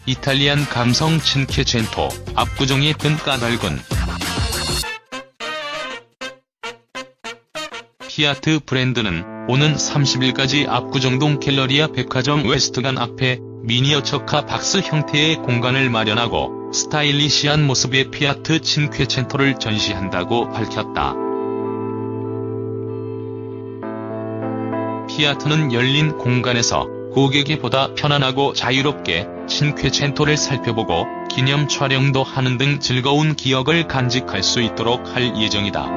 이탈리안 감성 친쾌첸토, 압구정에 든 까닭은? 피아트 브랜드는 오는 30일까지 압구정동 갤러리아 백화점 웨스트관 앞에 미니어처카 박스 형태의 공간을 마련하고 스타일리시한 모습의 피아트 친쾌첸토를 전시한다고 밝혔다. 피아트는 열린 공간에서 고객이 보다 편안하고 자유롭게 친쾌첸토를 살펴보고 기념 촬영도 하는 등 즐거운 기억을 간직할 수 있도록 할 예정이다.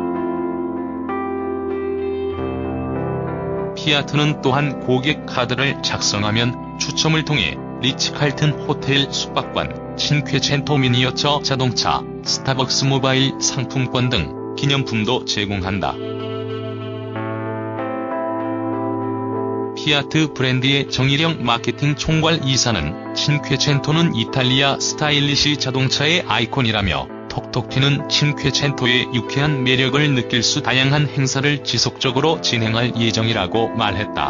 피아트는 또한 고객 카드를 작성하면 추첨을 통해 리츠칼튼 호텔 숙박권, 친쾌첸토 미니어처 자동차, 스타벅스 모바일 상품권 등 기념품도 제공한다. 피아트 브랜드의 정일영 마케팅 총괄 이사는 친쾌첸토는 이탈리아 스타일리시 자동차의 아이콘이라며 톡톡 튀는 친쾌첸토의 유쾌한 매력을 느낄 수 다양한 행사를 지속적으로 진행할 예정이라고 말했다.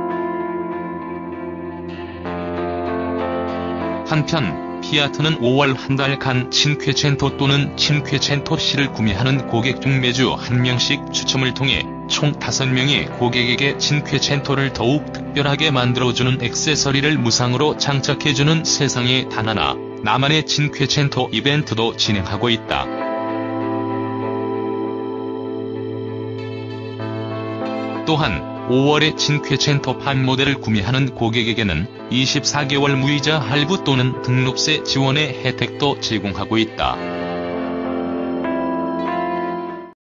한편 피아트는 5월 한 달간 친쾌첸토 또는 친쾌첸토 C를 구매하는 고객 중 매주 1명씩 추첨을 통해 총 5명의 고객에게 친쾌첸토를 더욱 특별하게 만들어주는 액세서리를 무상으로 장착해주는 세상에 단 하나 나만의 친쾌첸토 이벤트도 진행하고 있다. 또한 5월에 친쾌첸토 판 모델을 구매하는 고객에게는 24개월 무이자 할부 또는 등록세 지원의 혜택도 제공하고 있다.